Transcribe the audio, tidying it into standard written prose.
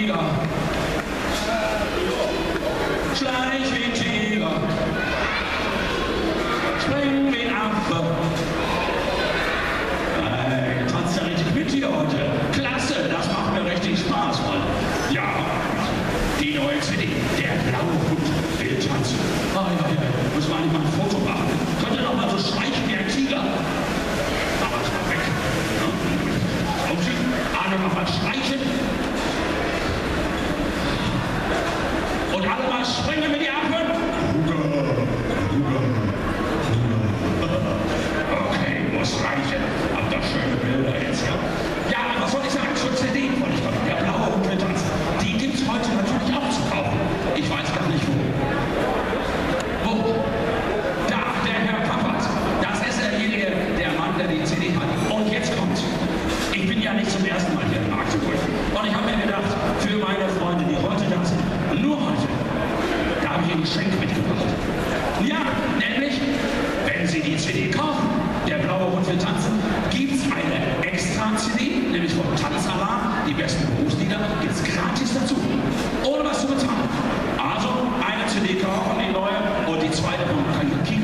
Tiger. Schleich wie ein Tiger. Spring wie ein Affe. Tanzt ja richtig mit hier heute. Klasse, das macht mir richtig Spaß, Mann. Ja, die neue CD, der blaue Hund will tanzen. Ja, muss man nicht mal ein Foto machen. Könnte doch mal so schleichen wie ein Tiger. Aber ist mal weg. Alle noch mal streichen. Und alle mal springen mit die Affen. Okay, muss reichen. Habt ihr schöne Bilder jetzt, ja? Ja, was soll ich sagen? Zur CD wollte ich doch. Der blaue Hund will tanzen. Die gibt's heute natürlich auch zu kaufen. Ich weiß gar nicht wo. Wo? Da, der Herr Pappert. Das ist derjenige, der Mann, der die CD hat. Und jetzt kommt's. Ich bin ja nicht zum ersten Mal hier in Magdeburg. Und ich habe mir gedacht, für meine Freunde, die heute da sind, nur heute, da habe ich ein Geschenk mitgebracht. Ja, nämlich, wenn Sie die CD kaufen, der blaue Hund will tanzen, gibt es eine Extra-CD, nämlich vom Tanzalarm, die besten Berufslieder, gibt es gratis dazu, ohne was zu bezahlen. Also, eine CD kaufen, die neue, und die zweite vom